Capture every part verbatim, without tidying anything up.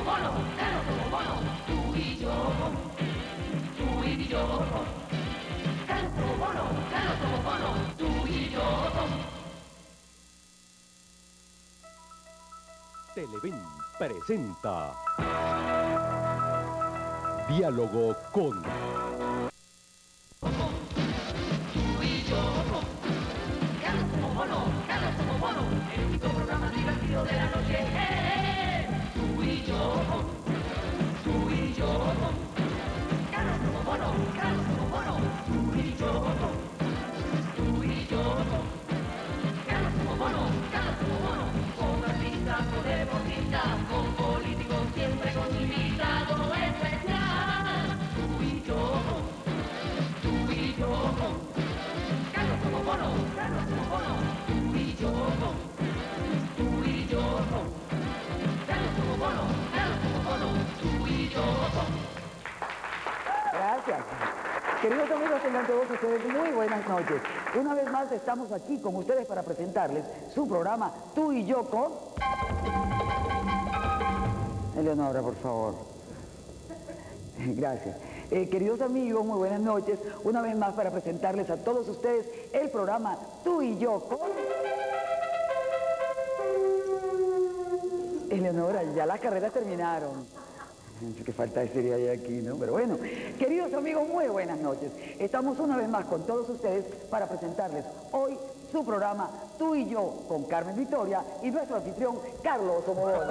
bono, ya no somos bono, tú y yo, tú y yo. Ya no somos bono, ya no somos bono, tú y yo. Televen presenta Diálogo con... Tú y yo, ya no somos bono, ya no somos bono, el único programa divertido de la noche. Tú y yo, tú y yo, ya no somos bono, ya no somos bono, tú y yo, tú y yo, ya no somos bono, ya no somos bono, con artistas, con deportistas, con políticos, siempre con un invitado especial. Tú y yo, tú y yo, ya no somos bono, ya no somos bono, tú y yo, tú y yo, ya no somos bono, ya no somos bono, tú y yo. Gracias. Queridos amigos, tengan todos ustedes muy buenas noches. Una vez más estamos aquí con ustedes para presentarles su programa Tú y Yo con... Eleonora, por favor. Gracias. Eh, queridos amigos, muy buenas noches. Una vez más para presentarles a todos ustedes el programa Tú y Yo con... Eleonora, ya las carreras terminaron. Qué falta de seriedad hay aquí, ¿no? Pero bueno, queridos amigos, muy buenas noches. Estamos una vez más con todos ustedes para presentarles hoy su programa Tú y Yo con Carmen Victoria y nuestro anfitrión Carlos Omobono.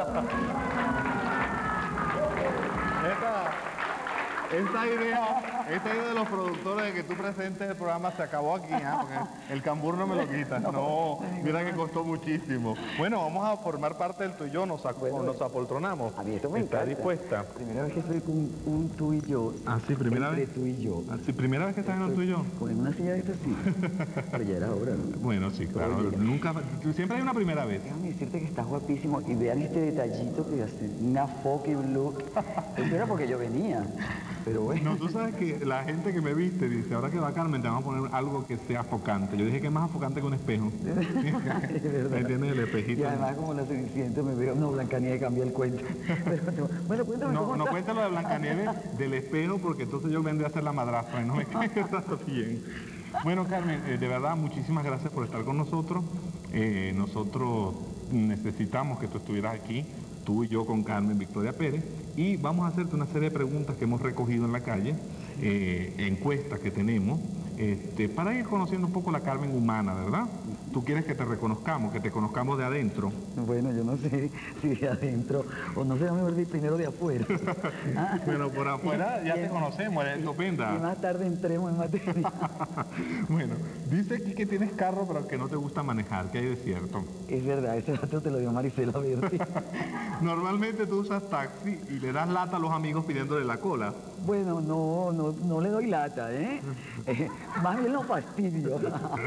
Esta, esta idea, esta idea de los productores de que tú presentes el programa se acabó aquí, ¿eh? Porque el cambur no me lo quita. No, mira que costó muchísimo. Bueno, vamos a formar parte del Tú y Yo, nos, bueno, nos apoltronamos. A mí esto me ¿Está encanta. dispuesta? Primera vez que estoy con un Tú y Yo. Ah, sí, primera entre vez. Tú y Yo. Ah, sí, primera vez que estás en el Tú y Yo. Con una silla de esta sí. Pero ya era hora, ¿no? Bueno, sí, claro. Oye, Nunca, siempre hay una primera vez. Déjame decirte que estás guapísimo y vean este detallito que hace una fucking look. Esto era porque yo venía, pero bueno. No, tú sabes que la gente que me viste dice, ahora que va Carmen te vamos a poner algo que sea afocante. Yo dije que es más afocante que un espejo. Es verdad. Ahí tienes el espejito. Y además como la Cenicienta me veo, no, Blancanieves cambia el cuento. Pero no, bueno, cuéntame No, cómo no estás. cuéntalo de Blancanieves del espejo porque entonces yo vendré a hacer la madrastra y no me queda bien. Bueno, Carmen, eh, de verdad, muchísimas gracias por estar con nosotros. Eh, nosotros necesitamos que tú estuvieras aquí, tú y yo con Carmen Victoria Pérez, y vamos a hacerte una serie de preguntas que hemos recogido en la calle, eh, encuestas que tenemos, este, para ir conociendo un poco la Carmen humana, ¿verdad? Tú quieres que te reconozcamos, que te conozcamos de adentro. Bueno, yo no sé si de adentro, o no sé, mejor decir primero de afuera. Ah, Bueno, por afuera ya y- te conocemos, eres Y estupenda. más tarde entremos en materia. Bueno, dice aquí que tienes carro pero que no te gusta manejar, que hay de cierto. Es verdad, ese dato te lo dio Marisela Verde. Normalmente tú usas taxi y le das lata a los amigos pidiéndole la cola. Bueno, no, no, no le doy lata, ¿eh? Eh, más bien lo fastidio.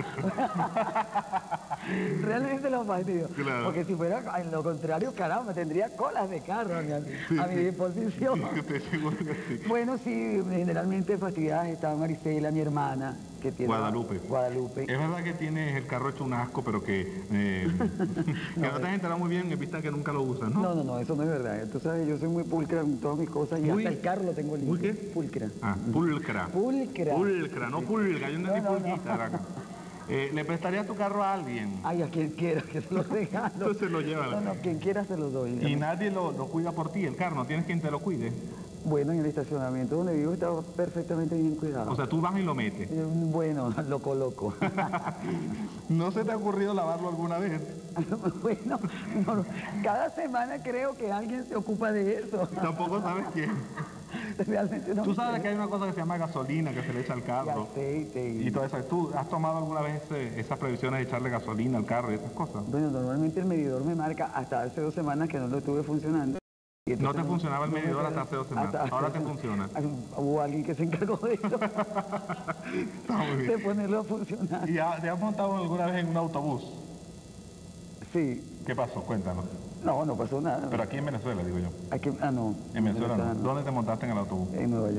Realmente lo fastidio. Claro. Porque si fuera en lo contrario, caramba, tendría colas de carro a mi, a mi disposición. Sí, estoy seguro que sí. Bueno, sí, generalmente fastidiadas está Marisela, mi hermana, que tiene... Guadalupe. Guadalupe. Es verdad que tienes el carro hecho un asco, pero que, eh, que no, te has enterado muy bien en vista que nunca lo usas, ¿no? No, no, no, eso no es verdad. Tú sabes, yo soy muy pulcra en todas mis cosas y Muy- hasta el carro lo tengo limpio. ¿Muy qué? Pulcra. Ah, pulcra. Pulcra. Pulcra, no pulga, yo no No, entendí no, no. pulguita. Araca. Eh, ¿Le prestarías tu carro a alguien? Ay, a quien quiera que se lo regalo. Entonces lo lleva. No, no, quien quiera se lo doy. Y nadie lo, lo cuida por ti, el carro, no tienes quien te lo cuide. Bueno, en el estacionamiento donde vivo está perfectamente bien cuidado. O sea, tú vas y lo metes. Eh, Bueno, lo coloco. ¿No se te ha ocurrido lavarlo alguna vez? Bueno, no, cada semana creo que alguien se ocupa de eso. Tampoco sabes quién. Realmente no. Tú sabes que hay una cosa que se llama gasolina que se le echa al Y carro. aceite. Y todo eso. ¿Tú has tomado alguna vez ese- esas previsiones de echarle gasolina al carro y esas cosas? Bueno, normalmente el medidor me marca hasta hace dos semanas que no lo estuve funcionando. Y No entonces te funcionaba el no me medidor queda- hasta hace dos semanas. hasta- Ahora te funciona. Hubo alguien que se encargó de eso, Está muy de bien. ponerlo a funcionar. ¿Y ha- te has montado alguna vez en un autobús? Sí. ¿Qué pasó? Cuéntanos. No, no pasó nada. Pero aquí en Venezuela, digo yo. Aquí, ah, no. En Venezuela no. Venezuela no. ¿Dónde te montaste en el autobús? En Nueva York.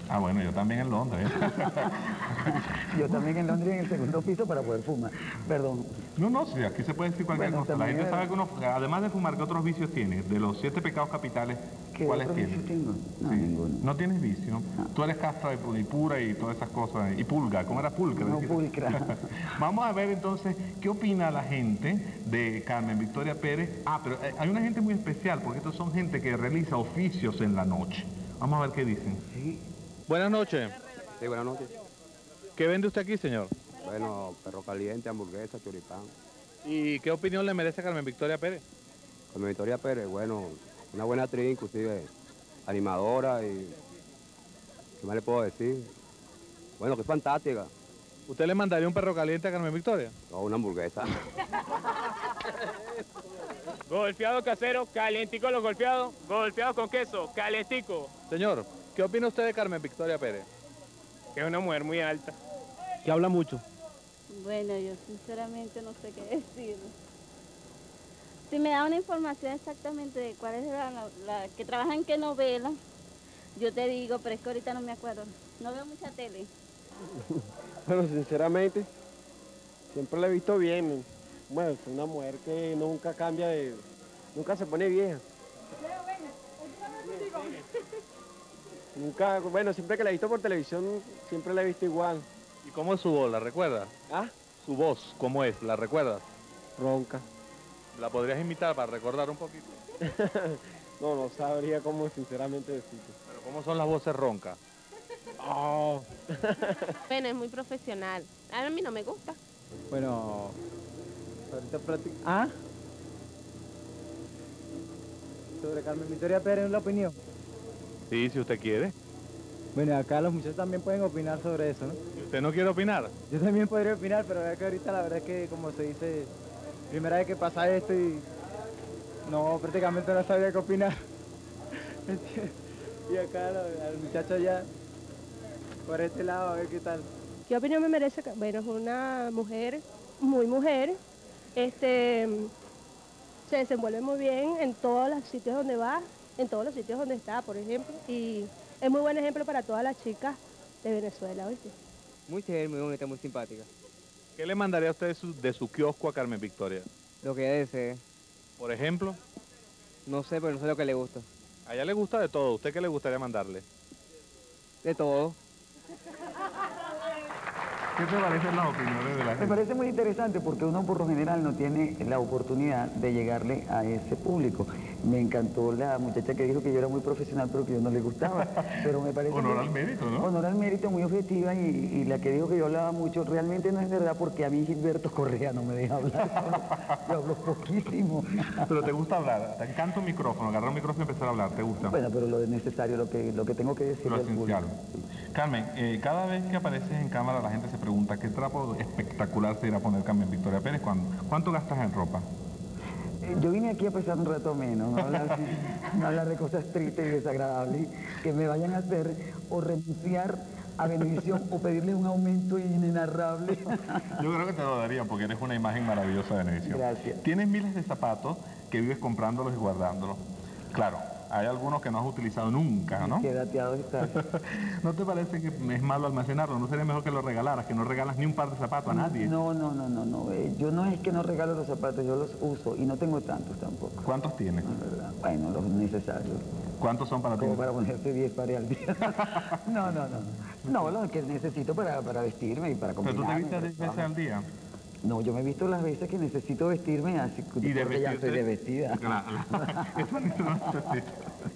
Ah, bueno, yo también en Londres. Yo también en Londres en el segundo piso para poder fumar. Perdón. No, no, sí, aquí se puede decir cualquier Bueno, cosa. La también gente es sabe que uno, además de fumar, ¿qué otros vicios tiene? De los siete pecados capitales, ¿Qué ¿cuáles otros tienes? vicios tengo? No, Sí. ninguno. No tienes vicio. Tú eres casta y, y pura y todas esas cosas. Y pulga, ¿cómo era pulcra? No, pulcra. Vamos a ver entonces qué opina la gente de Carmen Victoria Pérez. Ah, pero eh, hay una gente muy especial, porque estos son gente que realiza oficios en la noche. Vamos a ver qué dicen. Sí. Buenas noches. Sí, buenas noches. ¿Qué vende usted aquí, señor? Bueno, perro caliente, hamburguesa, choripán. ¿Y qué opinión le merece Carmen Victoria Pérez? Con Victoria Pérez, bueno, una buena actriz, inclusive animadora y... ¿Qué más le puedo decir? Bueno, que es fantástica. ¿Usted le mandaría un perro caliente a Carmen Victoria? O una hamburguesa. Golpeado casero, calientico los golpeados, golpeados con queso, calientico. Señor, ¿qué opina usted de Carmen Victoria Pérez? Que es una mujer muy alta. Que habla mucho. Bueno, yo sinceramente no sé qué decir. Si me da una información exactamente de cuál es la, la, la que trabaja en qué novela, yo te digo, pero es que ahorita no me acuerdo. No veo mucha tele. Bueno, sinceramente, siempre la he visto bien. Bueno, es una mujer que nunca cambia de... nunca se pone vieja. Nunca, bueno, siempre que la he visto por televisión, siempre la he visto igual. ¿Y cómo es su voz? ¿La recuerdas? ¿Ah? Su voz, ¿cómo es? ¿La recuerdas? Ronca. ¿La podrías imitar para recordar un poquito? No, no sabría cómo sinceramente decirte. ¿Pero cómo son las voces roncas? Oh. Bueno, es muy profesional. A mí no me gusta. Bueno, ahorita práctica... ¿Ah? Sobre Carmen Victoria Pérez, la opinión. Sí, si usted quiere. Bueno, acá los muchachos también pueden opinar sobre eso, ¿no? ¿Y usted no quiere opinar? Yo también podría opinar, pero la verdad que ahorita la verdad es que, como se dice, primera vez que pasa esto y no, prácticamente no sabía qué opinar. Y acá al muchacho ya, por este lado, a ver qué tal. ¿Qué opinión me merece? Bueno, es una mujer, muy mujer, este, se desenvuelve muy bien en todos los sitios donde va, en todos los sitios donde está, por ejemplo, y es muy buen ejemplo para todas las chicas de Venezuela, ¿oíste? Muy chévere, muy bonita, muy simpática. ¿Qué le mandaría a usted de su, de su kiosco a Carmen Victoria? Lo que ella desee. Por ejemplo, No sé, pero no sé lo que le gusta. a ella le gusta de todo. ¿Usted qué le gustaría mandarle? De todo. ¿Qué te parecen las opiniones de la Me gente? parece muy interesante porque uno por lo general no tiene la oportunidad de llegarle a ese público. Me encantó la muchacha que dijo que yo era muy profesional pero que yo no le gustaba. Pero me parece Honor muy- al mérito, ¿no? Honor al mérito, muy objetiva y, y la que dijo que yo hablaba mucho realmente no es verdad porque a mí Gilberto Correa no me deja hablar. Yo hablo poquísimo. Pero te gusta hablar, te encanta un micrófono, agarrar un micrófono y empezar a hablar, ¿te gusta? Bueno, pero lo necesario, lo que, lo que tengo que decir Lo al esencial. público. Carmen, eh, cada vez que apareces en cámara la gente se pregunta qué trapo espectacular se irá a poner Carmen Victoria Pérez. ¿Cuándo? ¿Cuánto gastas en ropa? Eh, Yo vine aquí a pasar un rato menos, no hablar, no hablar de cosas tristes y desagradables que me vayan a hacer o renunciar a Venevisión o pedirle un aumento inenarrable. Yo creo que te lo daría porque eres una imagen maravillosa de Venevisión. Gracias. Tienes miles de zapatos que vives comprándolos y guardándolos. Claro, hay algunos que no has utilizado nunca, ¿no? Qué dateado está. ¿No te parece que es malo almacenarlo? ¿No sería mejor que lo regalaras, que no regalas ni un par de zapatos a nadie? No, no, no, no, no. eh, Yo no es que no regalo los zapatos, yo los uso y no tengo tantos tampoco. ¿Cuántos tienes? No, es verdad. Bueno, los necesarios. ¿Cuántos son para ti? Como para ponerse diez pares al día. No, no, no. No, los que necesito para, para vestirme y para ¿Pero tú te combinarme. vistes diez veces al día? No, yo me he visto las veces que necesito vestirme así, Y de porque ya estoy de vestirte- vestida. Claro. Eso no necesito.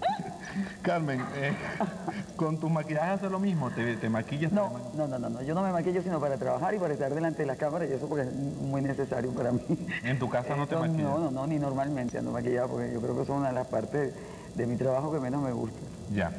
Carmen, eh, ¿con tus maquillajes haces lo mismo? ¿Te, te maquillas? No, no, no, no, no, yo no me maquillo sino para trabajar y para estar delante de las cámaras y eso porque es muy necesario para mí. ¿En tu casa no te Eso maquillas? No, no, no, ni normalmente ando maquillada porque yo creo que son una de las partes de mi trabajo que menos me gusta. Ya.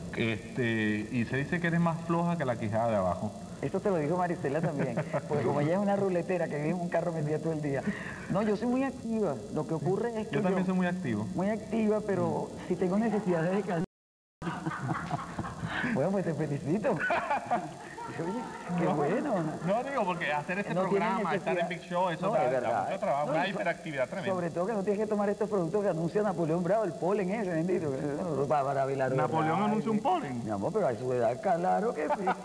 Este, y se dice que eres más floja que la quijada de abajo. Esto te lo dijo Maricela también, porque como ella es una ruletera que vive en un carro metida todo el día. No, yo soy muy activa. Lo que ocurre es que Yo también soy muy activo. muy activa, pero si tengo necesidad de descansar. Bueno, pues te felicito. Oye, qué bueno. No, digo, porque hacer este No tiene programa, estar en necesidad. Big Show, eso No, da, es da verdad. mucho trabajo, No, una y so- hiperactividad tremenda. Sobre todo que no tienes que tomar estos productos que anuncia Napoleón Bravo, el polen ese, bendito. Para, para velar. ¿Napoleón Ay, anuncia un polen? Mi amor, pero a su edad, claro que sí.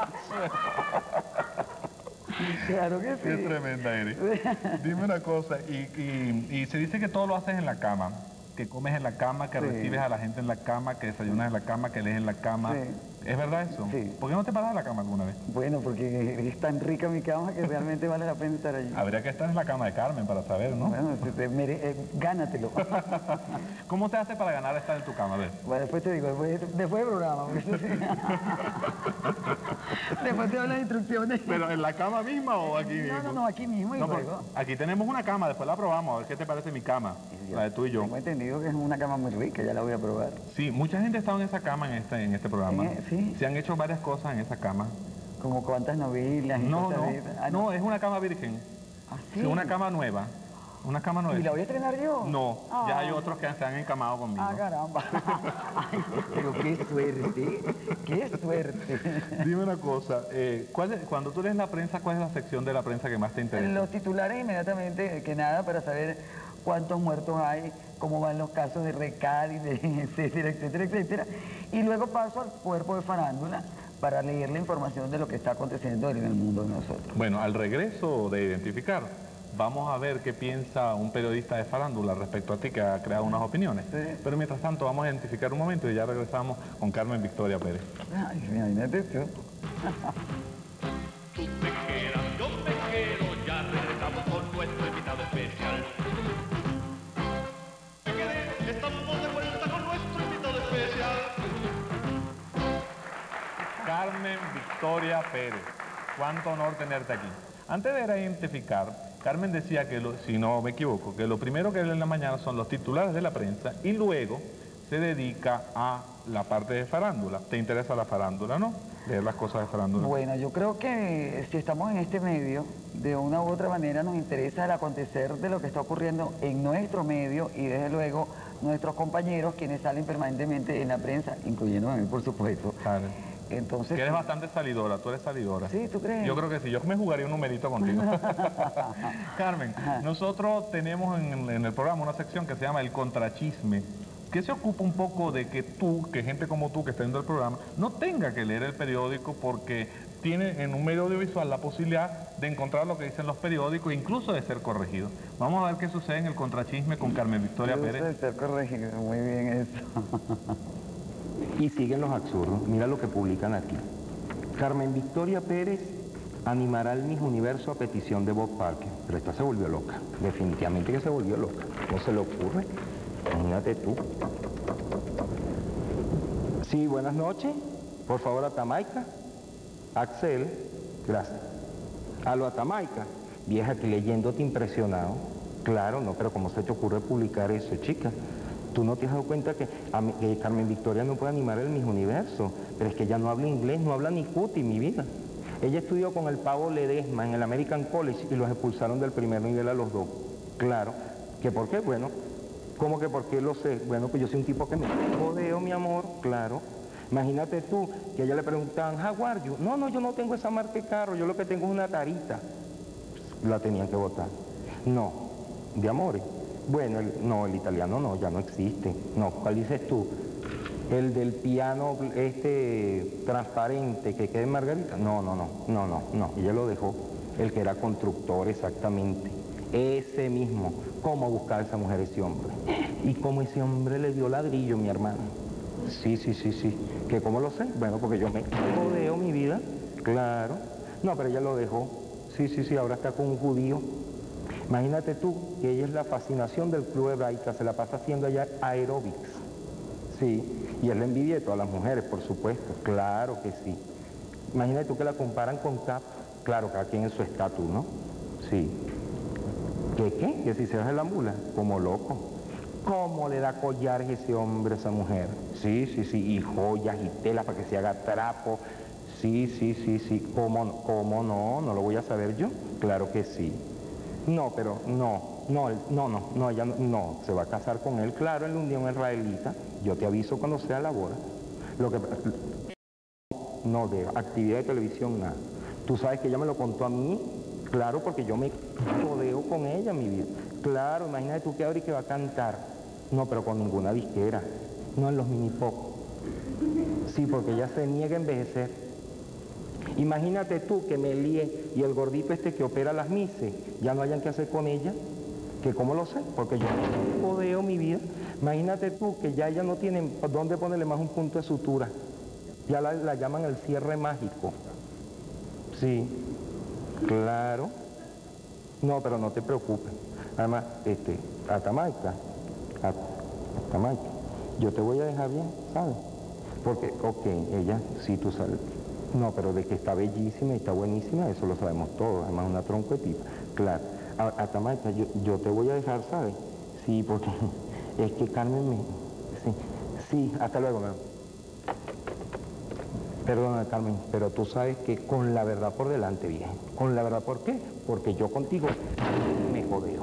Claro que sí. Qué tremenda eres. Dime una cosa, y, y, y se dice que todo lo haces en la cama, que comes en la cama, que Sí. recibes a la gente en la cama, que desayunas en la cama, que lees en la cama. Sí. ¿Es verdad eso? Sí. ¿Por qué no te paras en la cama alguna vez? Bueno, porque es tan rica mi cama que realmente vale la pena estar allí. Habría que estar en la cama de Carmen para saber, ¿no? Bueno, te- te mere- eh, gánatelo. ¿Cómo se hace para ganar estar en tu cama? A ver. Bueno, después te digo, después, después del programa. Porque eso sí. Después te doy las instrucciones. ¿Pero en la cama misma o aquí mismo? No, no, no, aquí mismo y No, pero luego. aquí tenemos una cama, después la probamos, a ver qué te parece mi cama, la de tú y yo. Tengo entendido que es una cama muy rica, ya la voy a probar. Sí, mucha gente ha estado en esa cama en este, en este programa. ¿En e- sí? Se han hecho varias cosas en esa cama. Como cuántas novelas y No, cosas no, de esas. Ah, no, es una cama virgen. ¿Ah, Sí, sí? una cama nueva. Una cama nueva. ¿Y la voy a estrenar yo? No, Ah. ya hay otros que se han encamado conmigo. Ah, caramba. Ay, pero qué suerte, qué suerte. Dime una cosa, eh, ¿cuál es- cuando tú lees la prensa, ¿cuál es la sección de la prensa que más te interesa? Los titulares inmediatamente, que nada, para saber cuántos muertos hay, cómo van los casos de Recádiz, de etcétera, etcétera, etcétera. Y luego paso al cuerpo de farándula para leer la información de lo que está aconteciendo en el mundo de nosotros. Bueno, al regreso de identificar, vamos a ver qué piensa un periodista de farándula respecto a ti que ha creado unas opiniones. Pero mientras tanto vamos a identificar un momento y ya regresamos con Carmen Victoria Pérez. Ay, imagínate tú. Tú te quedas, yo me quedo, ya regresamos con nuestro invitado especial. Me quedé, estamos de vuelta con nuestro invitado especial. Carmen Victoria Pérez, cuánto honor tenerte aquí. Antes de ir a identificar, Carmen decía que, lo, si no me equivoco, que lo primero que lee en la mañana son los titulares de la prensa y luego se dedica a la parte de farándula. ¿Te interesa la farándula, no? Leer las cosas de farándula. Bueno, yo creo que si estamos en este medio, de una u otra manera nos interesa el acontecer de lo que está ocurriendo en nuestro medio y desde luego nuestros compañeros quienes salen permanentemente en la prensa, incluyendo a mí, por supuesto. Claro. Entonces, Que eres bastante salidora, tú eres salidora. Sí, ¿tú crees? Yo creo que sí, yo me jugaría un numerito contigo. Carmen, nosotros tenemos en, en el programa una sección que se llama El Contrachisme, que se ocupa un poco de que tú, que gente como tú que está viendo el programa, no tenga que leer el periódico porque tiene en un medio audiovisual la posibilidad de encontrar lo que dicen los periódicos e incluso de ser corregido. Vamos a ver qué sucede en El Contrachisme con Carmen Victoria Incluso Pérez. de ser corregido, muy bien eso. Y siguen los absurdos. Mira lo que publican aquí. Carmen Victoria Pérez animará al Miss Universo a petición de Bob Parker. Pero esta se volvió loca. Definitivamente que se volvió loca. ¿Cómo se le ocurre? Imagínate tú. Sí, buenas noches. Por favor, a Tamaica. Axel, gracias. A lo a Tamaica. Vieja, aquí leyéndote impresionado. Claro, no, pero ¿cómo se te ocurre publicar eso, chica? ¿Tú no te has dado cuenta que, a mí- que Carmen Victoria no puede animar el Miss Universo? Pero es que ella no habla inglés, no habla ni cuti, mi vida. Ella estudió con el Pavo Ledesma en el American College y los expulsaron del primer nivel a los dos. Claro. ¿Que por qué? Bueno, ¿cómo que por qué lo sé? Bueno, pues yo soy un tipo que me jodeo, mi amor, claro. Imagínate tú, que a ella le preguntaban, how are you? No, no, yo no tengo esa marca de carro, yo lo que tengo es una tarita. La tenían que votar. No, de amores. Bueno, el- no, el italiano no, ya no existe. No, ¿cuál dices tú? El del piano este transparente que queda en Margarita. No, no, no, no, no, no, ella lo dejó. El que era constructor, exactamente. Ese mismo. ¿Cómo buscar a esa mujer, ese hombre? Y cómo ese hombre le dio ladrillo, mi hermano. Sí, sí, sí, sí. ¿Que cómo lo sé? Bueno, porque yo me jodeo mi vida. Claro. No, pero ella lo dejó. Sí, sí, sí, ahora está con un judío. Imagínate tú que ella es la fascinación del club hebraica, se la pasa haciendo allá aeróbics. Sí, y es la envidia de todas las mujeres, por supuesto. Claro que sí. Imagínate tú que la comparan con Cap. Claro, cada quien en su estatus, ¿no? Sí. ¿Qué qué? Que si se baja la mula, como loco. ¿Cómo le da collares ese hombre a esa mujer? Sí, sí, sí, y joyas y telas para que se haga trapo. Sí, sí, sí, sí. ¿Cómo, cómo no? ¿No lo voy a saber yo? Claro que sí. No, pero no, no, él- no, no, no, ella no, no, se va a casar con él, claro, en la Unión Israelita. Yo te aviso cuando sea la boda. Lo que, no, de actividad de televisión, nada. Tú sabes que ella me lo contó a mí, claro, porque yo me codeo con ella, mi vida. Claro, imagínate tú que ahora y que va a cantar. No, pero con ninguna disquera, no en los mini pop. Sí, porque ella se niega a envejecer. Imagínate tú que Melie y el gordito este que opera las mises ya no hayan que hacer con ella, que cómo lo sé, porque yo me codeo mi vida. Imagínate tú que ya ella no tiene dónde ponerle más un punto de sutura. Ya la, la llaman el cierre mágico. Sí, claro. No, pero no te preocupes. Además, este, Atamaica, Atamaica, yo te voy a dejar bien, ¿sabes? Porque, ok, ella, sí, tú sabes. No, pero de que está bellísima y está buenísima, eso lo sabemos todos. Además, una troncuetita. Claro. Atamaica, yo, yo te voy a dejar, ¿sabes? Sí, porque es que Carmen me... Sí, sí, hasta luego, mi amor. Perdona, Carmen, pero tú sabes que con la verdad por delante, vieja. Con la verdad, ¿por qué? Porque yo contigo me jodeo.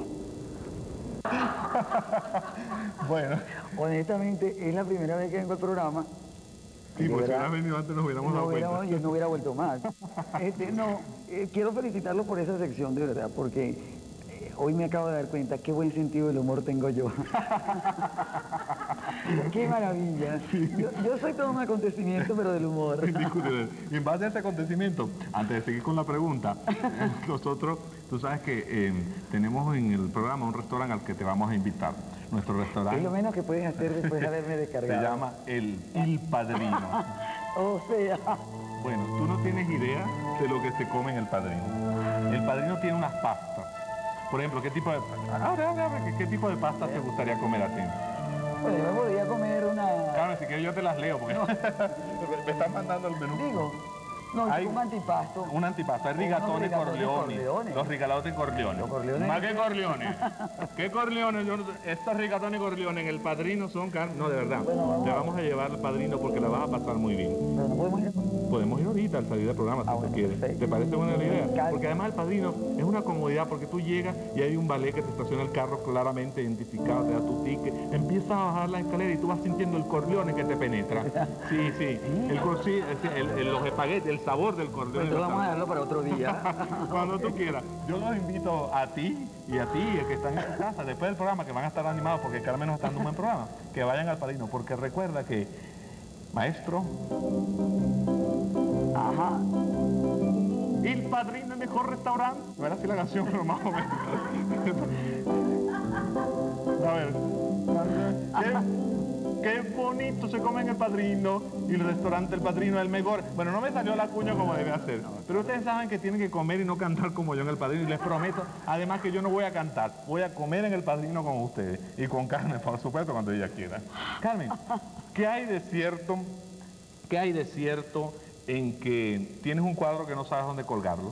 Bueno. Honestamente, es la primera vez que vengo al programa. Sí, pues si hubieras venido antes nos hubiéramos no dado hubiera, cuenta. Yo no hubiera vuelto más. Este, no, eh, quiero felicitarlo por esa sección, de verdad, porque eh, hoy me acabo de dar cuenta qué buen sentido del humor tengo yo. ¡Qué maravilla! Yo, yo soy todo un acontecimiento, pero del humor. Indiscutible. Y en base a ese acontecimiento, antes de seguir con la pregunta, nosotros, tú sabes que eh, tenemos en el programa un restaurante al que te vamos a invitar. Nuestro restaurante... Es lo menos que puedes hacer después de haberme descargado. Se llama El, El Padrino. O sea... Bueno, tú no tienes idea de lo que se come en El Padrino. El Padrino tiene unas pastas. Por ejemplo, ¿qué tipo de... Abre, abre, abre. ¿Qué, qué tipo de pastas te gustaría comer a ti? Bueno, yo me podría comer una... Carmen, si quieres yo te las leo, porque no. me están mandando el menú. Digo, no, hay un antipasto. Un antipasto, hay rigatoni corleone. Los rigatoni corleone. Los corleones. Más que corleone. ¿Qué corleone? Yo no sé. Estos rigatoni corleone en El Padrino son... No, de verdad. Bueno, vamos. Te vamos a llevar al Padrino porque la vas a pasar muy bien. Pero no podemos ir. Podemos ir ahorita al salir del programa si ah, bueno, quieres. Perfecto. ¿Te parece buena la idea? Porque además El Padrino es una comodidad porque tú llegas y hay un ballet que te estaciona el carro claramente identificado, te da tu ticket, empiezas a bajar la escalera y tú vas sintiendo el corleone que te penetra. Sí, sí. El, sí el, el, los espaguetis, el sabor del corleone. Pues vamos a dejarlo para otro día. Cuando tú quieras. Yo los invito a ti y a ti, el que están en tu casa, después del programa, que van a estar animados porque Carmen nos está dando un buen programa, que vayan al Padrino, porque recuerda que, maestro... Ajá. El Padrino, el mejor restaurante. No era así la canción, pero más o menos. A ver. ¿Qué, qué bonito se come en El Padrino y el restaurante El Padrino es el mejor. Bueno, no me salió la cuña como debe hacer. Pero ustedes saben que tienen que comer y no cantar como yo en El Padrino. Y les prometo, además, que yo no voy a cantar. Voy a comer en El Padrino con ustedes. Y con Carmen, por supuesto, cuando ella quiera. Carmen, ¿qué hay de cierto? ¿Qué hay de cierto en que tienes un cuadro que no sabes dónde colgarlo?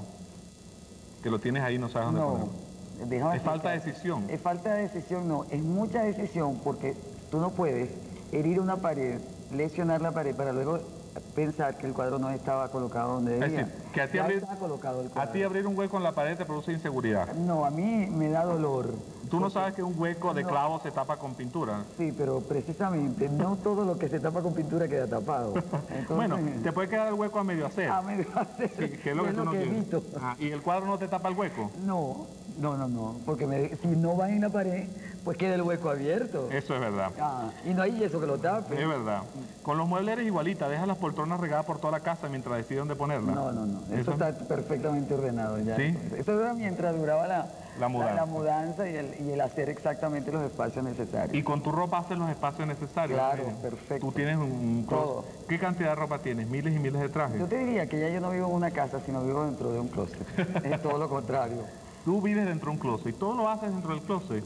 Que lo tienes ahí y no sabes dónde no, colgarlo. Es falta de decisión. Es falta de decisión, no. Es mucha decisión porque tú no puedes herir una pared, lesionar la pared para luego pensar que el cuadro no estaba colocado donde debía. Es decir, que a ti, abrir, a ti abrir un hueco en la pared te produce inseguridad. No, a mí me da dolor. ¿Tú no sabes que un hueco de clavo se tapa con pintura? Sí, pero precisamente no todo lo que se tapa con pintura queda tapado. Entonces, bueno, te puede quedar el hueco a medio hacer. A medio hacer. Sí, que es lo que es tú lo no que quieres. Ah, ¿y el cuadro no te tapa el hueco? No, no, no, no. Porque me, si no va en la pared, pues queda el hueco abierto. Eso es verdad. Ah, y no hay yeso que lo tape. Es verdad. Con los muebles eres igualita, dejas las poltronas regadas por toda la casa mientras decides dónde ponerlas. No, no, no. Eso, Eso está perfectamente ordenado ya. ¿Sí? Eso era mientras duraba la, la mudanza, la, la mudanza y, el, y el hacer exactamente los espacios necesarios. ¿Y con tu ropa haces los espacios necesarios? Claro, ¿sí? Perfecto. Tú tienes un... Todo. ¿Qué cantidad de ropa tienes? ¿Miles y miles de trajes? Yo te diría que ya yo no vivo en una casa, sino vivo dentro de un closet. Es todo lo contrario. Tú vives dentro de un closet y todo lo haces dentro del closet.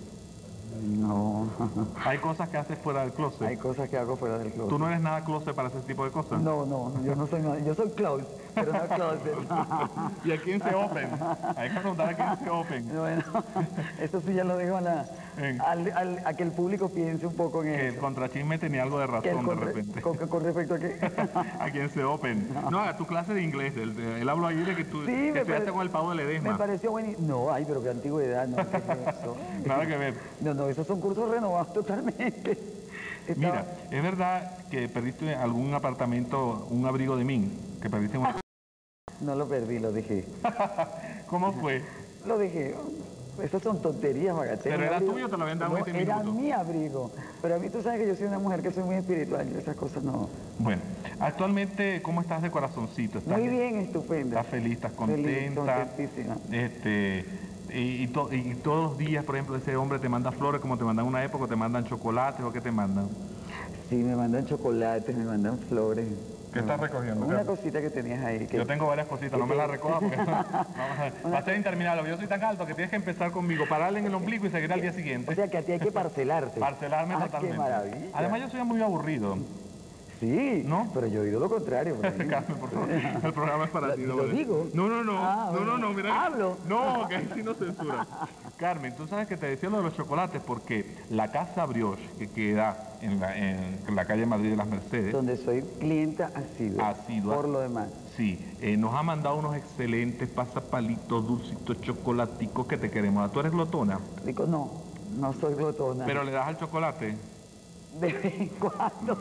No. Hay cosas que haces fuera del closet. Hay cosas que hago fuera del closet. ¿Tú no eres nada closet para ese tipo de cosas? No, no, yo no soy nada. Yo soy closet, pero no closet. ¿Y a quién se open? Hay que preguntar a quién se open. Bueno, eso sí ya lo dejo a, la, al, al, a que el público piense un poco en que eso. Que el contrachisme tenía algo de razón con, de repente. Con, con respecto a qué? A quién se open. No, a tu clase de inglés. Él, él habló ahí de que tú sí, que estudiaste con el pavo de Ledesma. Me pareció buenísimo. No, ay, pero qué antigüedad, no, ¿qué es eso? Nada que ver. No, no, esos son cursos renovados totalmente. Estaba... Mira, es verdad que perdiste algún apartamento, un abrigo de Min. Que perdiste una... No lo perdí, lo dejé. ¿Cómo fue? Lo dejé. Esas son tonterías, bagatelles. ¿Pero era tuyo o te lo habían dado en No, este era minuto? mi abrigo. Pero a mí tú sabes que yo soy una mujer que soy muy espiritual. Yo esas cosas no... Bueno, actualmente, ¿cómo estás de corazoncito? ¿Estás, Muy bien, estupenda. ¿Estás feliz? ¿Estás Feliz, contenta? contentísima. Este, y, y, to- y todos los días, por ejemplo, ese hombre te manda flores como te mandan en una época, o te mandan chocolates o qué te mandan. Sí, me mandan chocolates, me mandan flores. ¿Qué estás recogiendo? Una Carmen? cosita que tenías ahí. Que... Yo tengo varias cositas, no me las recojas porque vamos a ver, va a ser interminable. Yo soy tan alto que tienes que empezar conmigo, pararle en el ombligo y seguir al día siguiente. O sea que a ti hay que parcelarte. Parcelarme Ah, totalmente. qué maravilla. Además yo soy muy aburrido. Sí, ¿no? Pero yo he oído lo contrario. Carmen, por favor, el programa es para ti. ¿Lo no, digo? No, no, no, Ah, no, bueno. no, no, mira. ¿Hablo? No, que ahí sí no censura. Carmen, tú sabes que te decía lo de los chocolates porque la Casa Brioche, que queda en la, en la calle Madrid de las Mercedes, donde soy clienta asidua. Asidua. Por lo demás. Sí, eh, nos ha mandado unos excelentes pasapalitos, dulcitos, chocolaticos que te queremos dar. ¿Tú eres glotona? Digo, no, no soy glotona. ¿Pero le das al chocolate? De vez en cuando.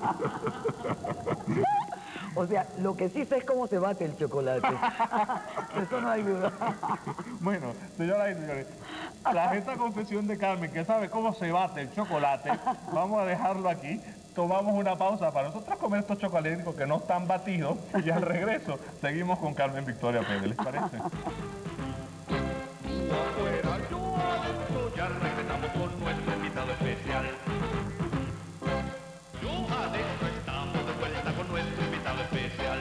O sea, lo que sí sé es cómo se bate el chocolate. Eso no hay duda. Bueno, señoras y señores, tras esta confesión de Carmen, que sabe cómo se bate el chocolate, vamos a dejarlo aquí. Tomamos una pausa para nosotros comer estos chocolates que no están batidos y al regreso seguimos con Carmen Victoria Pérez. ¿Les parece? Afuera, yo adentro, ya regresamos con nuestro invitado especial. Yo adentro, estamos de vuelta con nuestro invitado especial.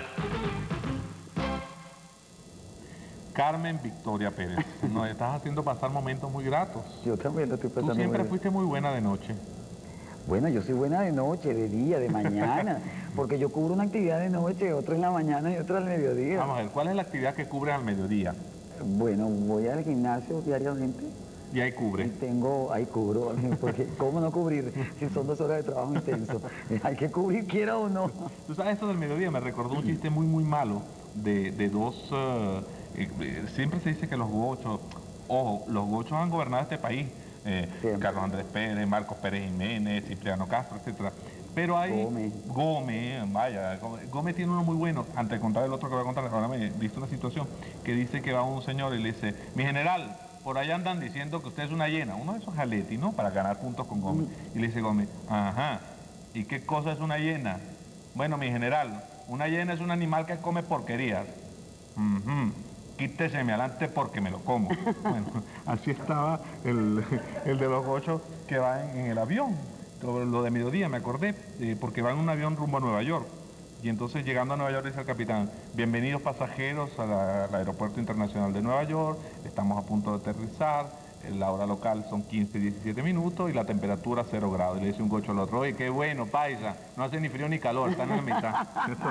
Carmen Victoria Pérez, nos estás haciendo pasar momentos muy gratos. Yo también lo estoy pasando. Tú siempre muy bien. fuiste muy buena de noche. Bueno, yo soy buena de noche, de día, de mañana, porque yo cubro una actividad de noche, otra en la mañana y otra al mediodía. Vamos a ver, ¿cuál es la actividad que cubres al mediodía? Bueno, voy al gimnasio diariamente. Y ahí cubre. Y tengo, ahí cubro, porque ¿cómo no cubrir si son dos horas de trabajo intenso? Hay que cubrir, quiera o no. Tú sabes, esto del mediodía me recordó un chiste muy, muy malo de, de dos... eh, eh, siempre se dice que los gochos, ojo, los gochos han gobernado este país. Eh, Carlos Andrés Pérez, Marcos Pérez Jiménez, Cipriano Castro, etcétera. Pero hay... Gómez. Gómez, vaya, Gómez, Gómez tiene uno muy bueno. Antes de contar el otro que voy a contar, ahora me he visto una situación que dice que va un señor y le dice, mi general, por allá andan diciendo que usted es una hiena, uno de esos jaletis, ¿no? Para ganar puntos con Gómez. Y le dice Gómez, ajá, ¿y qué cosa es una hiena? Bueno, mi general, una hiena es un animal que come porquerías. Ujú. Quíteseme adelante porque me lo como. Bueno, así estaba el, el de los gochos que va en, en el avión. Sobre lo de mediodía me acordé, eh, porque va en un avión rumbo a Nueva York. Y entonces llegando a Nueva York dice el capitán, bienvenidos pasajeros a la- al Aeropuerto Internacional de Nueva York, estamos a punto de aterrizar, eh, la hora local son quince, diecisiete minutos y la temperatura cero grados. Y le dice un gocho al otro, oye, qué bueno, paisa, no hace ni frío ni calor, están en la mitad.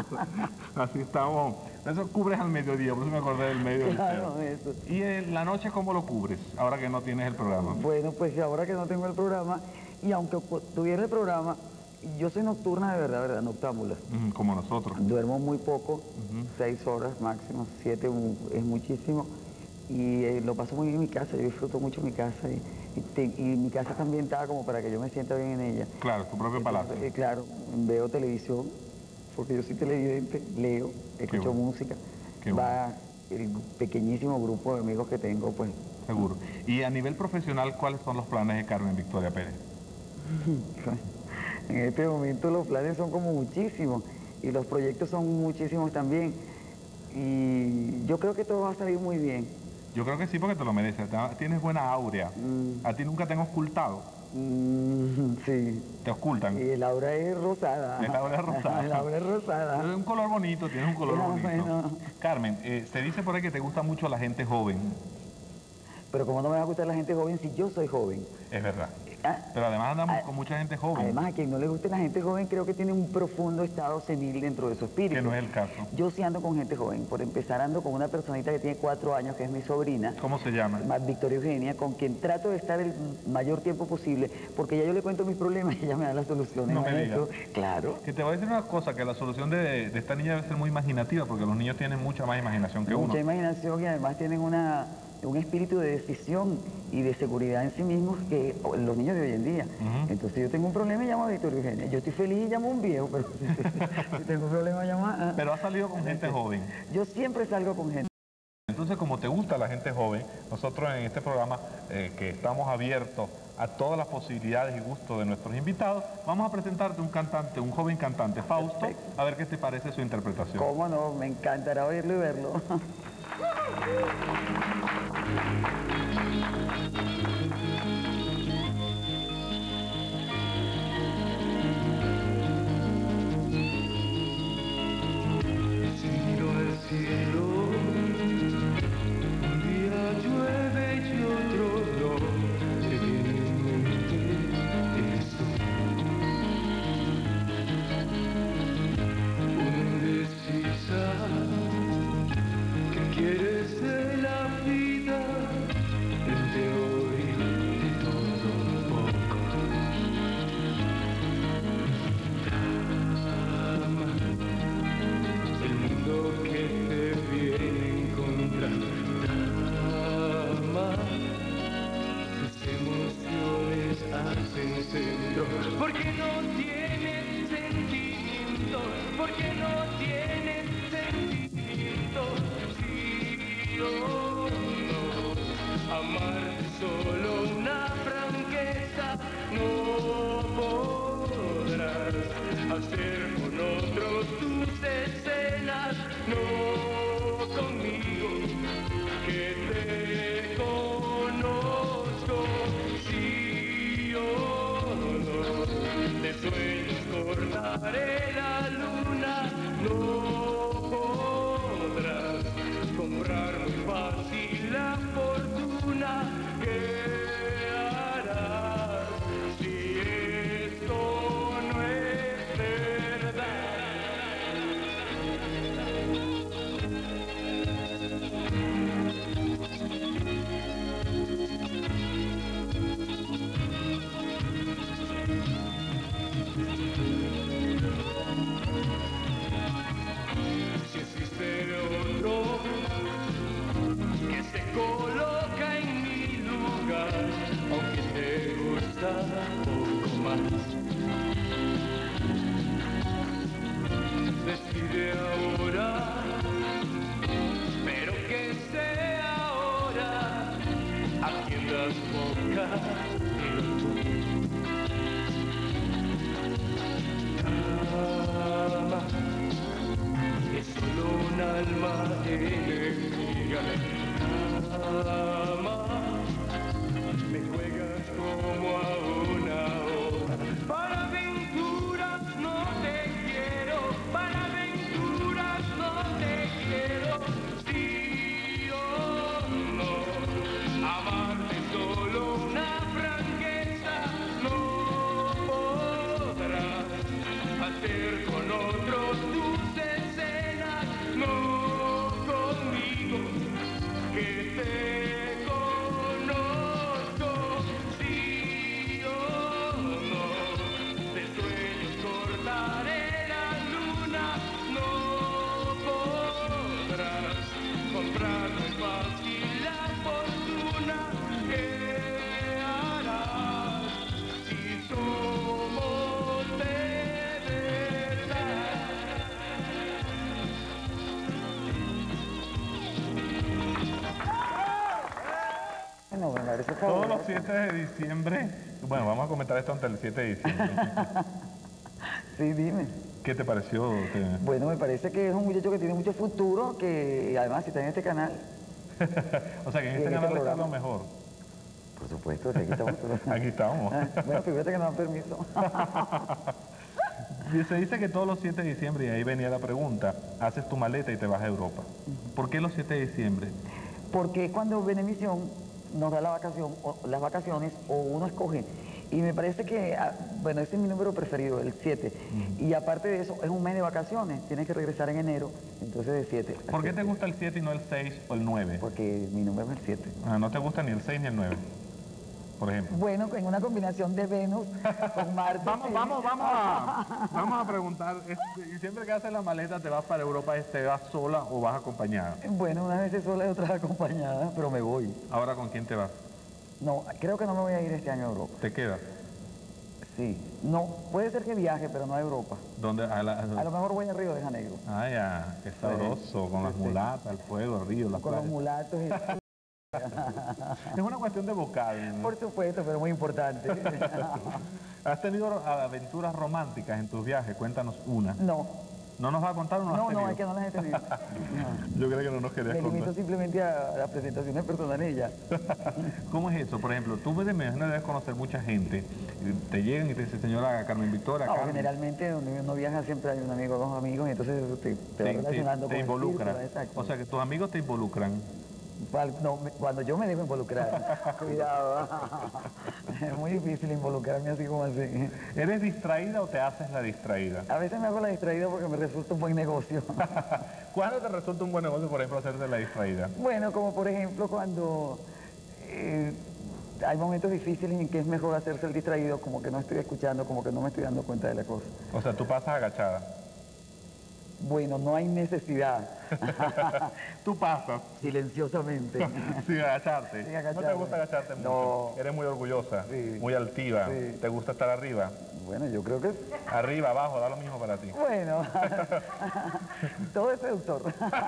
Así estamos. Eso cubres al mediodía, por eso me acordé del medio. Claro, eso. ¿Y en la noche cómo lo cubres, ahora que no tienes el programa? Bueno, pues ahora que no tengo el programa, y aunque pu- tuviera el programa, yo soy nocturna de verdad, verdad, noctámbula. Ujú, como nosotros. Duermo muy poco, seis horas máximo, siete mu- es muchísimo. Y eh, lo paso muy bien en mi casa, yo disfruto mucho mi casa y, y te- y mi casa está ambientada como para que yo me sienta bien en ella. Claro, tu propio palacio. Eh, claro, veo televisión, porque yo soy televidente, leo, escucho bueno. música. Qué Va el pequeñísimo grupo de amigos que tengo, pues. Seguro. Y a nivel profesional, ¿cuáles son los planes de Carmen Victoria Pérez? En este momento los planes son como muchísimos y los proyectos son muchísimos también. Y yo creo que todo va a salir muy bien. Yo creo que sí, porque te lo mereces. Te- Tienes buena áurea. A ti nunca te han ocultado. Mm, sí. Te ocultan. Y el aura es rosada. El aura es rosada. El aura es rosada. Es un color bonito, tienes un color Ah, bonito. bueno. Carmen, eh, se dice por ahí que te gusta mucho la gente joven. Pero ¿cómo no me va a gustar la gente joven si yo soy joven? Es verdad. Ah, Pero además andamos ah, con mucha gente joven. Además, a quien no le guste la gente joven, creo que tiene un profundo estado senil dentro de su espíritu. Que no es el caso. Yo sí ando con gente joven. Por empezar, ando con una personita que tiene cuatro años, que es mi sobrina. ¿Cómo se llama? Ma- Victoria Eugenia, con quien trato de estar el mayor tiempo posible, porque ya yo le cuento mis problemas y ella me da las soluciones. No me maestro. digas. Claro. Que te voy a decir una cosa, que la solución de, de esta niña debe ser muy imaginativa, porque los niños tienen mucha más imaginación que uno. Mucha imaginación y además tienen una, un espíritu de decisión y de seguridad en sí mismos que los niños de hoy en día. Uh-huh. Entonces yo tengo un problema y llamo a Victoria Eugenia. Yo estoy feliz y llamo a un viejo, pero si, si tengo un problema llamo a... Pero has salido con gente joven. Yo siempre salgo con gente. Entonces, como te gusta la gente joven, nosotros en este programa eh, que estamos abiertos a todas las posibilidades y gustos de nuestros invitados, vamos a presentarte un cantante, un joven cantante, Fausto, perfecto, a ver qué te parece su interpretación. Cómo no, me encantará oírlo y verlo. Miro al cielo, un día llueve y otro no, se viene en mente esto. Una indecisa que quieres de la vida, en teoría de todo un poco. Drama, el mundo que te viene en contra. Drama, tus emociones hacen centro. Porque no tienes sentimiento, porque no tienes sentimiento. Sí o no, amar solo una franqueza no podrás hacer con otros tus escenas, no conmigo, que te conozco. Sí o no, de sueños cortaré la luna, no podrás comprar muy fácil la fortuna. ¿Qué harás si esto no es verdad? Si existe otro que se coloca en mi lugar, aunque te gusta poco más, decide ahora, pero que sea ahora, a quien das boca, dilo tú. Ama, es solo un alma enemiga. Ama, me juegas como a una hora. Para aventuras no te quiero, para aventuras no te quiero. Sí o no, amarte solo una franqueza no podrás hacer con otros tus escenas, no conmigo, que te conozco. Sí o no, de sueños cortaré la luna, no podrás comprar muy fácil la fortuna. ¿Qué harás si somos de verdad? No, me parece Todos fabuloso. los siete de diciembre, bueno, vamos a comentar esto antes del siete de diciembre. Sí, dime. ¿Qué te pareció? ¿Te... Bueno, me parece que es un muchacho que tiene mucho futuro, que además si está en este canal. O sea, que en este canal está lo mejor. Por supuesto, aquí estamos. Aquí estamos. Ah, bueno, fíjate que no dan permiso. Se dice que todos los siete de diciembre, y ahí venía la pregunta, haces tu maleta y te vas a Europa. ¿Por qué los siete de diciembre? Porque cuando Venevisión nos da la vacación, o las vacaciones, o uno escoge. Y me parece que, ah, bueno, ese es mi número preferido, el siete. Mm. Y aparte de eso, es un mes de vacaciones, tienes que regresar en enero, entonces de siete. ¿Por qué te gusta el siete y no el seis o el nueve? Porque mi número es el siete. Ah, ¿no te gusta ni el seis ni el nueve? por ejemplo? Bueno, en una combinación de Venus con Marte. Vamos, sí. vamos, vamos a, vamos a preguntar, este, y siempre que haces la maleta te vas para Europa, ¿te vas sola o vas acompañada? Bueno, unas veces sola y otras acompañadas, pero me voy. ¿Ahora con quién te vas? No, creo que no me voy a ir este año a Europa. ¿Te quedas? Sí. No, puede ser que viaje, pero no a Europa. ¿Dónde? A, la, A lo mejor voy a Río de Janeiro. Ah, ya, qué sabroso, con las Sí, sí. mulatas, el fuego, el río, las Con los playas. mulatos. y- Es una cuestión de vocal, ¿no? Por supuesto, pero muy importante. ¿Has tenido aventuras románticas en tus viajes? Cuéntanos una. No. ¿No nos vas a contar o no has No, tenido? no, es que no las he tenido. Yo creo que no nos querías Me limito contar. simplemente a las presentaciones personales y ya. ¿Cómo es eso? Por ejemplo, tú me imaginas debes conocer mucha gente. Te llegan y te dicen, señora Carmen Victoria, No, Carmen. generalmente donde uno viaja siempre hay un amigo, dos amigos, y entonces te, te, Te, vas te- relacionando te con el involucran. círculo, exacto. O sea, que tus amigos te involucran. Cual- no, me- cuando yo me dejo involucrar, cuidado, es muy difícil involucrarme así como así. ¿Eres distraída o te haces la distraída? A veces me hago la distraída porque me resulta un buen negocio. ¿Cuándo te resulta un buen negocio, por ejemplo, hacerte la distraída? Bueno, como por ejemplo cuando eh, hay momentos difíciles en que es mejor hacerse el distraído, como que no estoy escuchando, como que no me estoy dando cuenta de la cosa. O sea, tú pasas agachada. Bueno, no hay necesidad. Tú pasas. Silenciosamente. Sin agacharte. Sin ¿No agacharme. te gusta agacharte mucho? No. Eres muy orgullosa, Sí. muy altiva. Sí. ¿Te gusta estar arriba? Bueno, yo creo que... Arriba, abajo, da lo mismo para ti. Bueno, todo es seductor.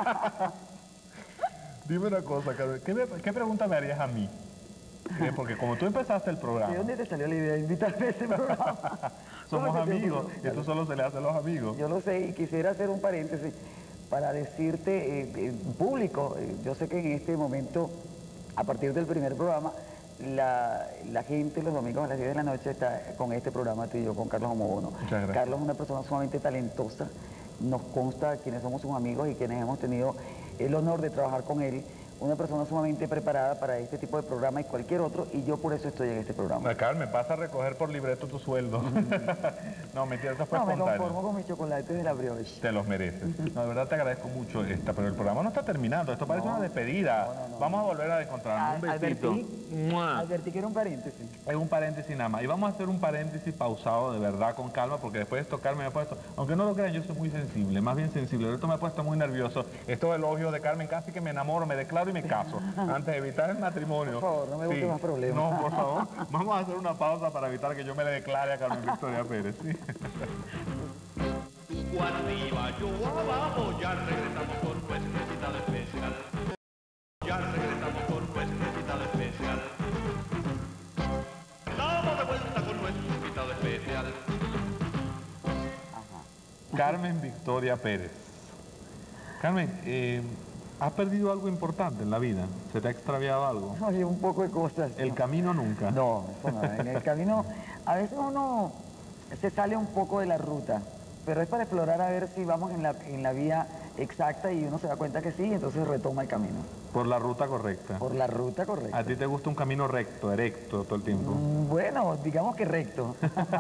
Dime una cosa, Carmen, ¿qué, me- qué pregunta me harías a mí? Eh, Porque como tú empezaste el programa, ¿De dónde te salió la idea de invitarme a este programa? somos ¿Cómo se te amigos, ocurrió? y esto solo se le hace a los amigos. Yo lo sé y quisiera hacer un paréntesis para decirte, eh, eh, público, eh, yo sé que en este momento, a partir del primer programa, la, la gente los domingos a las diez de la noche está con este programa tú y yo, con Carlos Homobono. Muchas gracias. Carlos es una persona sumamente talentosa, nos consta quienes somos sus amigos y quienes hemos tenido el honor de trabajar con él, una persona sumamente preparada para este tipo de programa y cualquier otro, y yo por eso estoy en este programa. Ah, Carmen, pasa a recoger por libreto tu sueldo. No, mentira, eso fue No, me espontáneo. conformo con mis chocolates de la brioche. Te los mereces. No, de verdad te agradezco mucho esta, pero el programa no está terminando. Esto parece una despedida. Vamos a volver a encontrarnos. Un besito. Advertí, advertí que era un paréntesis. Es un paréntesis nada más. Y vamos a hacer un paréntesis pausado, de verdad, con calma, porque después de esto Carmen me ha puesto, aunque no lo crean, yo soy muy sensible, más bien sensible. Esto me ha puesto muy nervioso. Estos elogios de Carmen, casi que me enamoro, me declaro y me caso, antes de evitar el matrimonio. Por favor, no me busque más problemas. No, por favor. Vamos a hacer una pausa para evitar que yo me le declare a Carmen Victoria Pérez. ¿Sí? Tú arriba, yo abajo, ya regresamos con nuestro invitado especial. Ya regresamos con nuestro invitado especial. Estamos de vuelta con nuestro invitado especial. Carmen Victoria Pérez. Carmen, eh, ¿has perdido algo importante en la vida? ¿Se te ha extraviado algo? Oye, un poco de cosas. ¿El camino nunca? No, eso no. En el camino, a veces uno se sale un poco de la ruta, pero es para explorar a ver si vamos en la, en la vía exacta y uno se da cuenta que sí, y entonces retoma el camino. Por la ruta correcta. Por la ruta correcta. ¿A ti te gusta un camino recto, erecto todo el tiempo? Mm, Bueno, digamos que recto.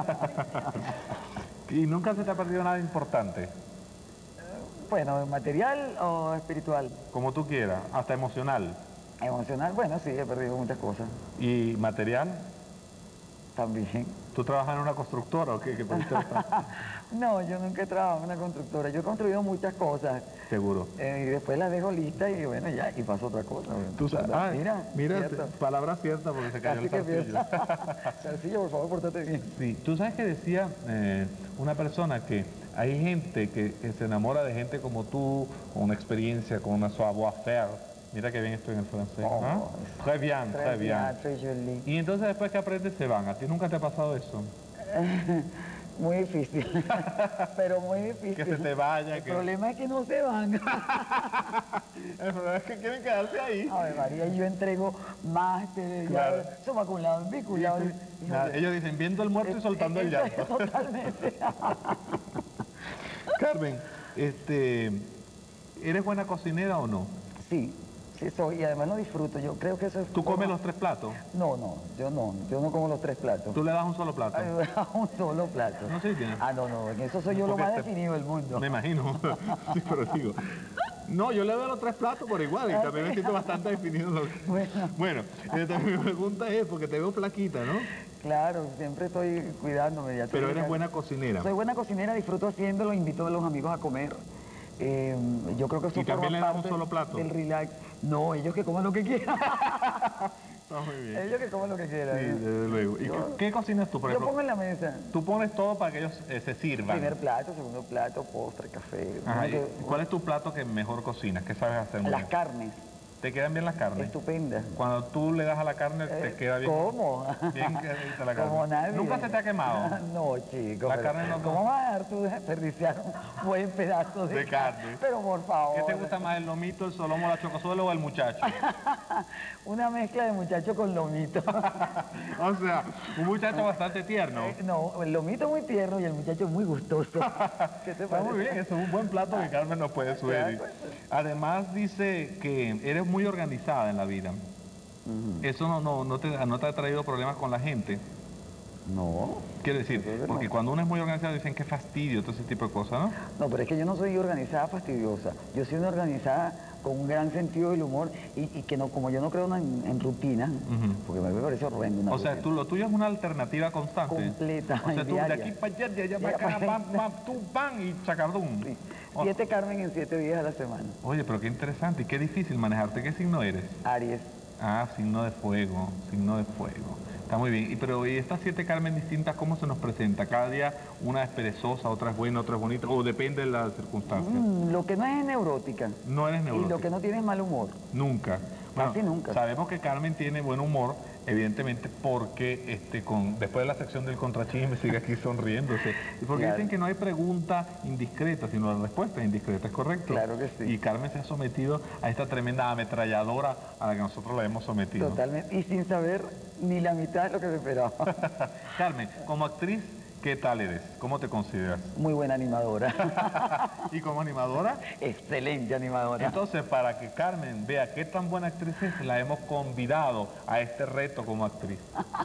¿Y nunca se te ha perdido nada importante? Bueno, ¿material o espiritual? Como tú quieras, hasta emocional. Emocional, bueno, sí, he perdido muchas cosas. ¿Y material? También. ¿Tú trabajas en una constructora o qué? ¿Qué por qué estás? No, yo nunca he trabajado en una constructora. Yo he construido muchas cosas Seguro. eh, y después las dejo listas y bueno, ya, y pasa otra cosa. Tú sabes, ah, mira, mira, cierto. palabra cierta porque se cayó Casi el que zarcillo. piensa. Zarcillo, por favor, pórtate bien. Sí, tú sabes que decía eh, una persona que hay gente que, que se enamora de gente como tú, con una experiencia, con una savoir-faire. Mira que bien estoy en el francés. Oh, ¿Ah? Très bien, Très très bien. bien, très joli. Y entonces después que aprendes se van. ¿A ti nunca te ha pasado eso? Muy difícil, pero muy difícil. Que se te vaya. El que... problema es que no se van. El problema es que quieren quedarse ahí. A ver, María, yo entrego máster, Claro. ya, suma cum laude, bi cum laude. Nada, ellos dicen viendo el muerto y soltando el llanto. Totalmente. Carmen, este, ¿eres buena cocinera o no? Sí, sí soy, y además lo disfruto. Yo creo que eso es... ¿Tú comes los tres platos? No, no, yo no, yo no como los tres platos. ¿Tú le das un solo plato? Un solo plato. No sé, tiene. Ah, no, no, en eso soy yo lo Porque más te- definido del mundo. Me imagino. Sí, pero digo. No, yo le doy los tres platos por igual y también me siento bastante definido. Lo que... Bueno, bueno eh, mi pregunta es, porque te veo flaquita, ¿no? Claro, siempre estoy cuidándome. Ya Pero eres buena cocinera. Soy buena cocinera, disfruto haciéndolo, invito a los amigos a comer. Eh, yo creo que eso ¿Y también le das un parte solo plato? del relax. No, ellos que coman lo que quieran. Está muy bien. Ellos que coman lo que quieran. Sí, desde luego. ¿Y Yo- qué, qué cocinas tú, por Yo ejemplo? pongo en la mesa. Tú pones todo para que ellos eh, se sirvan. Primer plato, segundo plato, postre, café. Ajá, Una ¿y que- ¿Cuál es tu plato que mejor cocinas? ¿Qué sabes hacer muy Las bien? carnes. ¿Te quedan bien las carnes? Estupendas. Cuando tú le das a la carne, te Eh, queda bien. ¿Cómo? Bien quedadita la carne. Como nadie. ¿Nunca se te ha quemado? No, chico. La pero carne no- ¿Cómo vas a dar tú de desperdiciar un buen pedazo de, De carne. Pero por favor. ¿Qué te gusta más, el lomito, el solomo, la chocosuelo o el muchacho? Una mezcla de muchacho con lomito. O sea, un muchacho bastante tierno. Eh, no, el lomito es muy tierno y el muchacho es muy gustoso. ¿Qué te Está muy parece? bien, eso es un buen plato que Carmen nos puede sugerir. Además dice que eres muy organizada en la vida. ¿Eso no, no, no, te, no te ha traído problemas con la gente? No. Quiero decir, porque cuando uno es muy organizado dicen que fastidio, todo ese tipo de cosas, ¿no? No, pero es que yo no soy organizada fastidiosa. Yo soy una organizada con un gran sentido del humor y, y que no, como yo no creo en, en rutina, porque me parece horrendo una O sea, rutina. tú, lo tuyo es una alternativa constante. Completa, O sea, tú de diaria. aquí para allá, de allá para De allá acá, para pam, pam, tú, pam, y chacardún. O- Siete Carmen en siete días a la semana. Oye, pero qué interesante y qué difícil manejarte. ¿Qué signo eres? Aries. Ah, signo de fuego, signo de fuego. Está muy bien. Y pero ¿y estas siete Carmen distintas cómo se nos presenta? Cada día una es perezosa, otra es buena, otra es bonita, o depende de las circunstancias. Mm, lo que no es neurótica. No eres Y neurótica. lo que no tiene es mal humor. Nunca. Bueno, Casi nunca. Sabemos que Carmen tiene buen humor, evidentemente, porque este, con, después de la sección del contrachisme sigue aquí sonriéndose. Y porque Claro. dicen que no hay pregunta indiscreta, sino la respuesta es indiscreta, ¿es correcto? Claro que sí. Y Carmen se ha sometido a esta tremenda ametralladora a la que nosotros la hemos sometido. Totalmente. Y sin saber ni la mitad de lo que se esperaba. Carmen, como actriz, ¿qué tal eres? ¿Cómo te consideras? Muy buena animadora. ¿Y como animadora? Excelente animadora. Entonces, para que Carmen vea qué tan buena actriz es, la hemos convidado a este reto como actriz.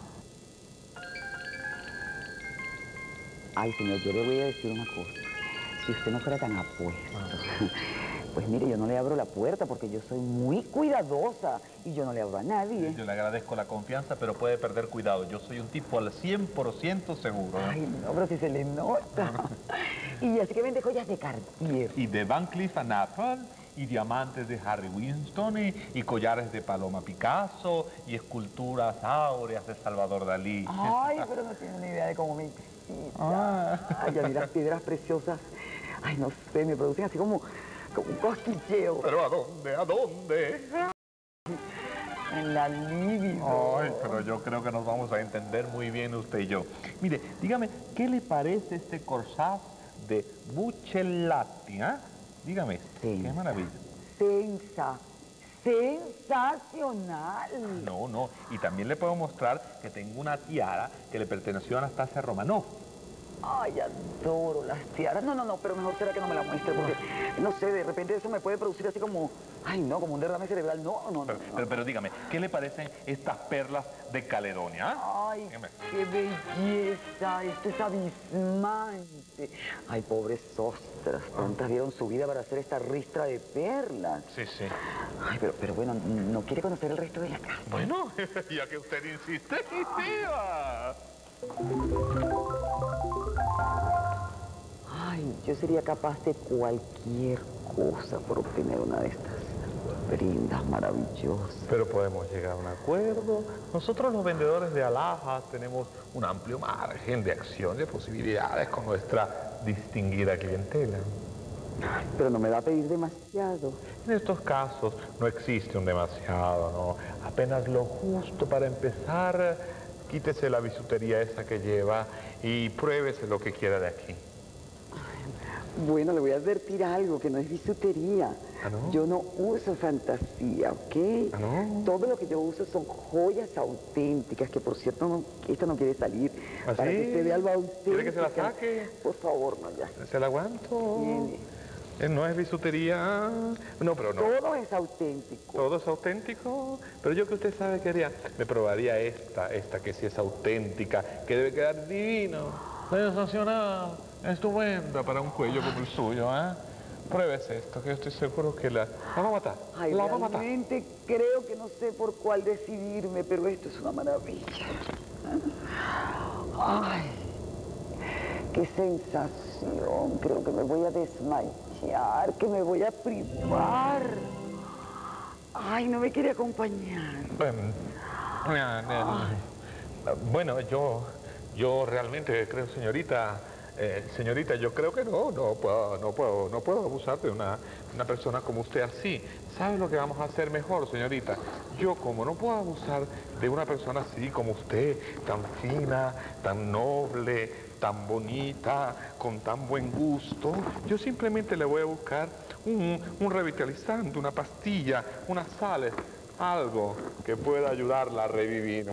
Ay, señor, yo le voy a decir una cosa. Si usted no fuera tan apuesto, pues mire, yo no le abro la puerta porque yo soy muy cuidadosa y yo no le abro a nadie. Yo le agradezco la confianza, pero puede perder cuidado. Yo soy un tipo al cien por ciento seguro. Ay, no, pero si se le nota. Y así que vende joyas de Cartier. Y de Van Cleef and Arpels, y diamantes de Harry Winston, y, y collares de Paloma Picasso, y esculturas áureas de Salvador Dalí. Ay, pero no tiene ni idea de cómo me excita. Ay, a mí las piedras preciosas, ay, no sé, me producen así como, como un cosquilleo. ¿Pero a dónde? ¿A dónde? En la libido. Ay, pero yo creo que nos vamos a entender muy bien usted y yo. Mire, dígame, ¿qué le parece este corsage de Buccellati? ¿Ah? Dígame, qué maravilla. Sensa, sensacional. No, no, y también le puedo mostrar que tengo una tiara que le perteneció a Anastasia Romanoff. Ay, adoro las tiaras. No, no, no, pero mejor será que no me la muestre porque, no sé, de repente eso me puede producir así como, ay, no, como un derrame cerebral. No, no, no. Pero, pero, pero dígame, ¿qué le parecen estas perlas de Caledonia? ¿Ah? Ay, Dígame. qué belleza, esto es abismante. Ay, pobres ostras, cuántas dieron su vida para hacer esta ristra de perlas. Sí, sí. Ay, pero, pero bueno, ¿no quiere conocer el resto de la casa? Bueno, ya que usted insiste, viva. Ay, yo sería capaz de cualquier cosa por obtener una de estas prendas maravillosas. Pero podemos llegar a un acuerdo. Nosotros los vendedores de alhajas tenemos un amplio margen de acción, de posibilidades con nuestra distinguida clientela. Pero no me va a pedir demasiado. En estos casos no existe un demasiado, ¿no? Apenas lo justo para empezar. Quítese la bisutería esa que lleva y pruébese lo que quiera de aquí. Bueno, le voy a advertir algo, que no es bisutería. ¿Ah, no? Yo no uso fantasía, ¿ok? ¿Ah, no? Todo lo que yo uso son joyas auténticas, que por cierto, no, esta no quiere salir. ¿Ah, Para sí? que usted vea algo auténtico. ¿Quiere que se la saque? Por favor, no, ya. ¿Se la aguanto? Tiene. Eh, No es bisutería. No, pero no. Todo es auténtico. ¿Todo es auténtico? Pero yo que usted sabe que haría, me probaría esta, esta que sí es auténtica, que debe quedar divino, sensacional, estupenda para un cuello como el suyo, ¿eh? Pruébese esto, que yo estoy seguro que la, la va a matar. Ay, la va a matar. realmente creo que no sé por cuál decidirme, pero esto es una maravilla. Ay, qué sensación. Creo que me voy a desmayar, que me voy a privar. Ay, no me quiere acompañar. Bueno, bueno, yo, yo realmente creo, señorita, eh, señorita, yo creo que no, no puedo, no puedo, no puedo abusar de una, una persona como usted así. ¿Sabe lo que vamos a hacer mejor, señorita? Yo, como no puedo abusar de una persona así como usted, tan fina, tan noble, tan bonita, con tan buen gusto, yo simplemente le voy a buscar un, un revitalizante, una pastilla, unas sales, algo que pueda ayudarla a revivir.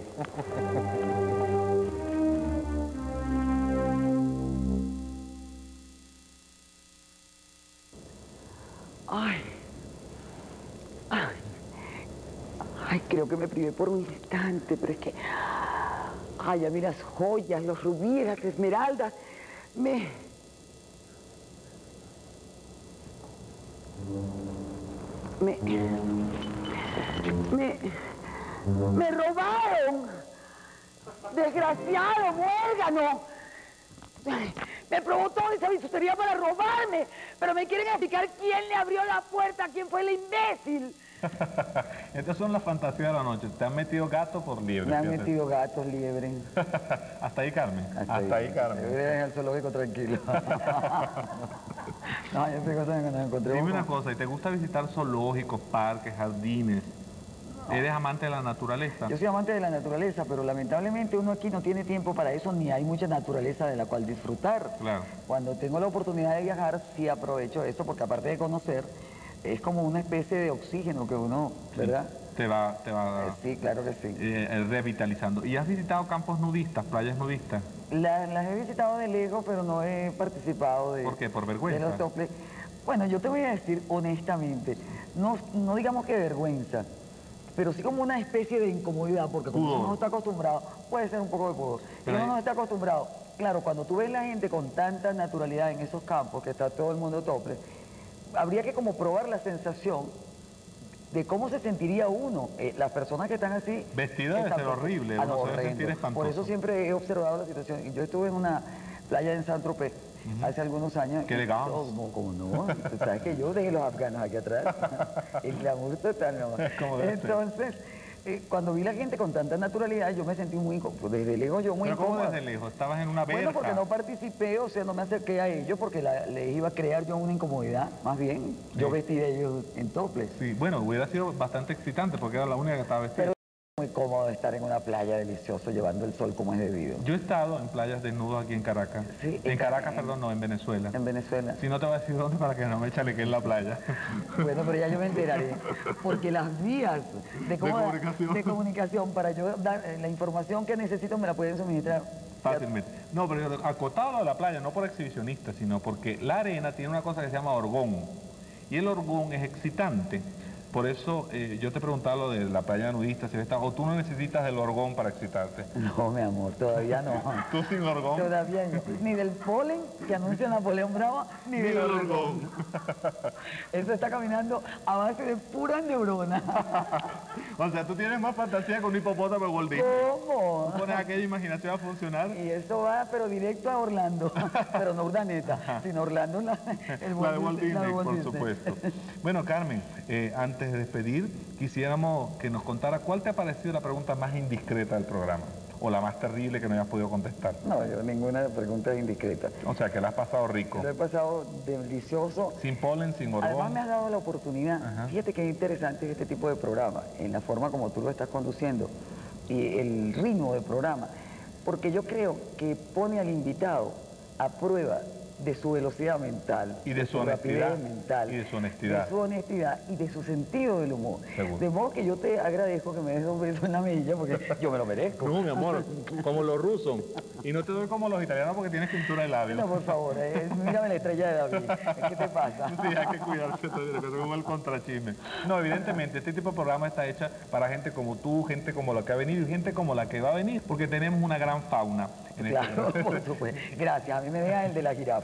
Ay, ay, ay, creo que me privé por un instante, pero es que, ay, a mí las joyas, los rubíes, las esmeraldas, me... Me... Me... Me robaron. Desgraciado, muérgano. Me probó toda esa bisutería para robarme, pero me quieren explicar quién le abrió la puerta, quién fue el imbécil. Estas son las fantasías de la noche. Te han metido gato por liebre. Me han fíjate. metido gatos, liebre. Hasta ahí, Carmen. Hasta, Hasta ahí, Carmen. Me voy a ir al zoológico tranquilo. No, yo estoy contento que nos encontremos. Dime una con- cosa, ¿y te gusta visitar zoológicos, parques, jardines? ¿Eres amante de la naturaleza? Yo soy amante de la naturaleza, pero lamentablemente uno aquí no tiene tiempo para eso, ni hay mucha naturaleza de la cual disfrutar. Claro. Cuando tengo la oportunidad de viajar, sí aprovecho eso, porque aparte de conocer, es como una especie de oxígeno que uno, ¿verdad? Te va, te va Eh, sí, claro que sí. eh, revitalizando. ¿Y has visitado campos nudistas, playas nudistas? La- las he visitado de lejos, pero no he participado de... ¿Por qué? ¿Por de vergüenza? los toples. Bueno, yo te voy a decir honestamente, no, no digamos que vergüenza, pero sí como una especie de incomodidad, porque como Pudor. uno no está acostumbrado, puede ser un poco de pudor. Si Pero uno hay- no está acostumbrado, claro, cuando tú ves la gente con tanta naturalidad en esos campos, que está todo el mundo tople, habría que como probar la sensación de cómo se sentiría uno. Eh, las personas que están así... Vestida debe están- ser horrible, Ah, uno no, se debe sentir horrendo. espantoso. Por eso siempre he observado la situación. Yo estuve en una playa en Saint-Tropez hace algunos años. Qué y- elegante. oh, no, ¿cómo no? Tú sabes que yo dejé los afganos aquí atrás. El glamour total, mi amor. Como debe ser. Entonces, eh, cuando vi la gente con tanta naturalidad, yo me sentí muy incómodo. Desde lejos yo muy ¿Pero cómo incómodo. desde lejos? ¿Estabas en una verja? Bueno, porque no participé, o sea, no me acerqué a ellos porque la- les iba a crear yo una incomodidad, más bien. Yo Sí. vestí de ellos en toples. Sí, bueno, hubiera sido bastante excitante porque era la única que estaba vestida. Pero muy cómodo estar en una playa delicioso llevando el sol como es debido. Yo he estado en playas desnudos aquí en Caracas. Sí, en en- Caracas, en- perdón, no, en Venezuela. En Venezuela. Si no te voy a decir dónde para que no me chaleque en la playa. Bueno, pero ya yo me enteraré, porque las vías de, cómo- De comunicación. de comunicación para yo dar eh, la información que necesito me la pueden suministrar. Fácilmente. No, pero yo- acotado a la playa, no por exhibicionista, sino porque la arena tiene una cosa que se llama orgón. Y el orgón es excitante. Por eso eh, yo te preguntaba lo de la playa nudista, si está, o tú no necesitas del orgón para excitarte. No, mi amor, todavía no. Tú sin orgón. Todavía no. Ni del polen que anuncia Napoleón Bravo, ni, Ni del del orgón. orgón. Eso está caminando a base de puras neuronas. O sea, tú tienes más fantasía con un hipopótamo gordito. ¿Cómo? Tú pones aquella imaginación a funcionar. Y eso va, pero directo a Orlando. Pero no Urdaneta, sino Orlando, la, el La de Walt la de Disney, Walt por Disney. supuesto. Bueno, Carmen, eh, antes de despedir, quisiéramos que nos contara cuál te ha parecido la pregunta más indiscreta del programa, o la más terrible que no hayas podido contestar. No, yo ninguna pregunta es indiscreta. O sea, que la has pasado rico. Lo he pasado delicioso. Sin polen, sin Además orgón. me has dado la oportunidad, Ajá. fíjate qué interesante es este tipo de programa, en la forma como tú lo estás conduciendo y el ritmo del programa, porque yo creo que pone al invitado a prueba de su velocidad mental, Y de su rapidez honestidad. mental, Y de su honestidad. de su honestidad y de su sentido del humor. Seguro. De modo que yo te agradezco que me des un beso en la mejilla porque yo me lo merezco. No, mi amor, como los rusos. Y no te doy como los italianos porque tienes pintura de labios. No, por favor, eh, mírame la estrella de David. ¿Qué te pasa? Sí, hay que cuidarse todo eso, como el contrachisme. No, evidentemente, este tipo de programa está hecha para gente como tú, gente como la que ha venido y gente como la que va a venir, porque tenemos una gran fauna en este Claro, por supuesto. Gracias, a mí me deja el de la jirafa.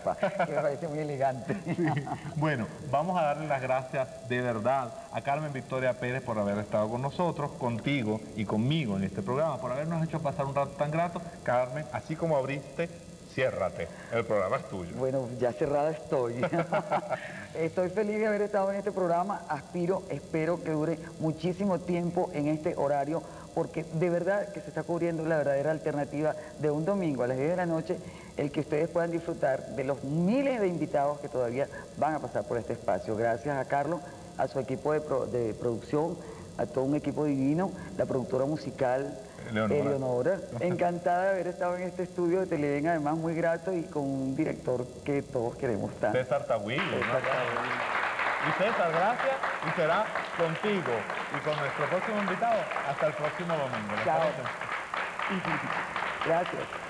gafa, que me parece muy elegante. Sí. Bueno, vamos a darle las gracias de verdad a Carmen Victoria Pérez por haber estado con nosotros, contigo y conmigo en este programa, por habernos hecho pasar un rato tan grato. Carmen, así como abriste, ciérrate, el programa es tuyo. Bueno, ya cerrada estoy. Estoy feliz de haber estado en este programa, aspiro, espero que dure muchísimo tiempo en este horario, porque de verdad que se está cubriendo la verdadera alternativa de un domingo a las diez de la noche, el que ustedes puedan disfrutar de los miles de invitados que todavía van a pasar por este espacio. Gracias a Carlos, a su equipo de, pro, de producción, a todo un equipo divino, la productora musical Eleonora. Eleonora. Encantada de haber estado en este estudio de Televen, además muy grato y con un director que todos queremos tanto. César Tawil. César Tawil. Y César, gracias, y será contigo y con nuestro próximo invitado hasta el próximo domingo. Chao. Gracias.